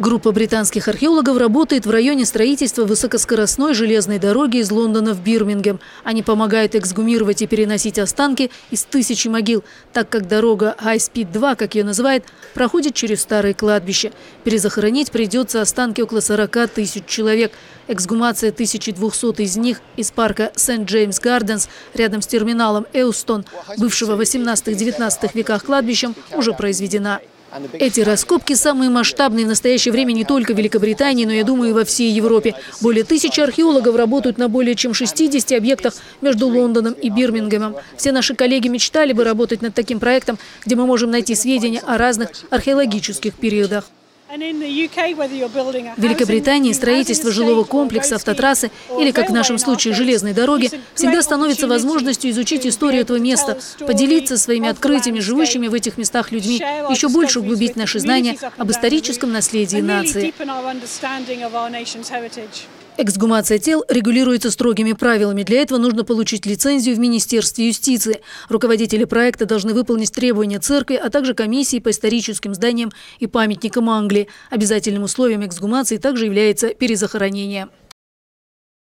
Группа британских археологов работает в районе строительства высокоскоростной железной дороги из Лондона в Бирмингем. Они помогают эксгумировать и переносить останки из тысячи могил, так как дорога High Speed 2, как ее называют, проходит через старые кладбища. Перезахоронить придется останки около 40 тысяч человек. Эксгумация 1200 из них из парка Сент-Джеймс Гарденс рядом с терминалом Эустон, бывшего в 18-19 веках кладбищем, уже произведена. Эти раскопки самые масштабные в настоящее время не только в Великобритании, но, я думаю, и во всей Европе. Более 1000 археологов работают на более чем 60 объектах между Лондоном и Бирмингемом. Все наши коллеги мечтали бы работать над таким проектом, где мы можем найти сведения о разных археологических периодах. В Великобритании строительство жилого комплекса, автотрассы или, как в нашем случае, железной дороги всегда становится возможностью изучить историю этого места, поделиться своими открытиями с живущими в этих местах людьми, еще больше углубить наши знания об историческом наследии нации. Эксгумация тел регулируется строгими правилами. Для этого нужно получить лицензию в Министерстве юстиции. Руководители проекта должны выполнить требования церкви, а также комиссии по историческим зданиям и памятникам Англии. Обязательным условием эксгумации также является перезахоронение.